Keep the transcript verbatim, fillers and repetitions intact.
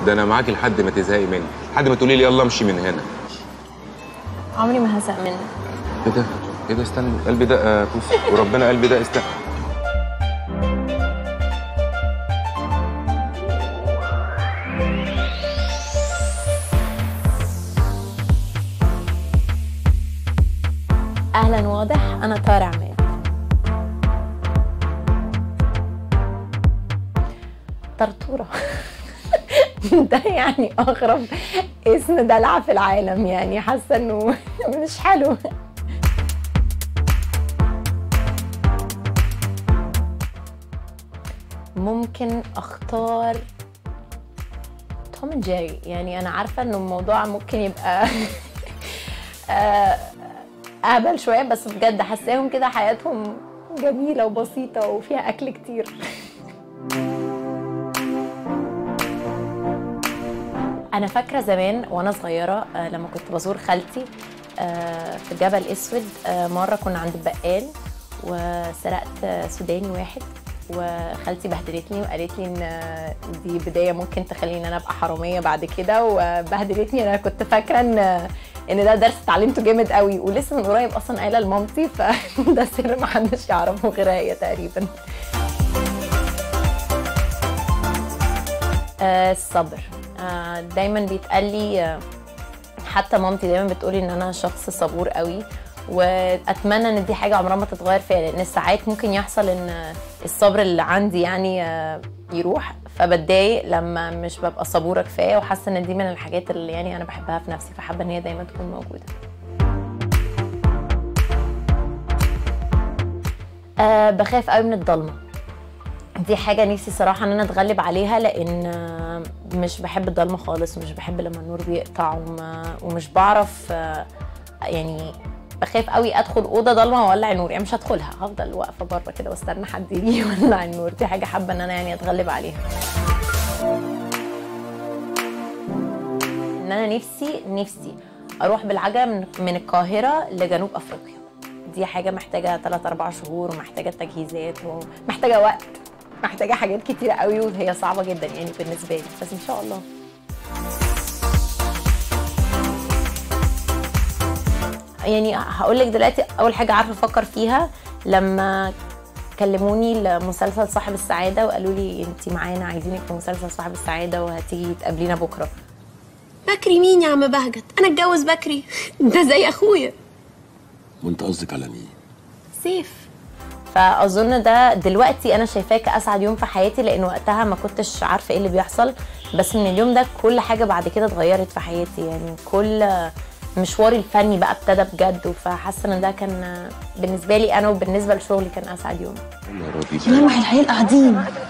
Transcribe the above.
ده انا معاكي لحد ما تزهقي مني، لحد ما تقولي لي يلا امشي من هنا. عمري ما هزهق منك. ايه ده؟ ايه ده؟ استنى، قلبي ده بص وربنا قلبي ده استنى. اهلا، واضح انا طارق عماد. طرطوره. ده يعني اغرب اسم دلع في العالم، يعني حاسه انه مش حلو. ممكن اختار توم اند جيري. يعني انا عارفه انه الموضوع ممكن يبقى اهبل شويه، بس بجد حاساهم كده حياتهم جميله وبسيطه وفيها اكل كتير. انا فاكره زمان وانا صغيره لما كنت بزور خالتي في جبل اسود، مره كنا عند البقال وسرقت سوداني واحد، وخالتي بهدلتني وقالت لي ان دي بدايه ممكن تخليني انا ابقى حراميه بعد كده، وبهدلتني. انا كنت فاكره ان ان ده درس اتعلمته جامد قوي، ولسه من قريب اصلا قايله لمامتي، فده سر محدش يعرفه غيرها هي تقريبا. آه الصبر. آه دايما بيتقال لي، آه حتى مامتي دايما بتقولي ان انا شخص صبور قوي، واتمنى ان دي حاجه عمرها ما تتغير فيا، لان ساعات ممكن يحصل ان الصبر اللي عندي يعني آه يروح، فبتضايق لما مش ببقى صبوره كفايه، وحاسه ان دي من الحاجات اللي يعني انا بحبها في نفسي، فحابه ان هي دايما تكون موجوده. أه بخاف قوي من الضلمه. دي حاجه نفسي صراحه ان انا اتغلب عليها، لان مش بحب الضلمه خالص، ومش بحب لما النور بيقطع، ومش بعرف يعني بخاف قوي ادخل اوضه ضلمه واولع النور، يعني مش هدخلها، هفضل واقفه بره كده واستنى حد يجي يولع النور. دي حاجه حابه ان انا يعني اتغلب عليها. ان انا نفسي نفسي اروح بالعجله من, من القاهره لجنوب افريقيا. دي حاجه محتاجه ثلاثة أربعة شهور، ومحتاجه تجهيزات، ومحتاجه وقت، محتاجه حاجات كتيره قوي، وهي صعبه جدا يعني بالنسبه لي، بس ان شاء الله. يعني هقول لك دلوقتي اول حاجه عارفه افكر فيها لما كلموني لمسلسل صاحب السعاده وقالوا لي انت معانا، عايزينك في مسلسل صاحب السعاده وهتيجي تقابلينا بكره. بكري مين يا عم بهجت؟ انا اتجوز بكري، ده زي اخويا. وانت قصدك على مين؟ سيف. فاظن ده دلوقتي انا شايفاه كاسعد يوم في حياتي، لان وقتها ما كنتش عارفه ايه اللي بيحصل، بس من اليوم ده كل حاجه بعد كده اتغيرت في حياتي، يعني كل مشواري الفني بقى ابتدى بجد، فحاسه ان ده كان بالنسبه لي انا وبالنسبه لشغلي كان اسعد يوم. ملامح الحقيقة قاعدين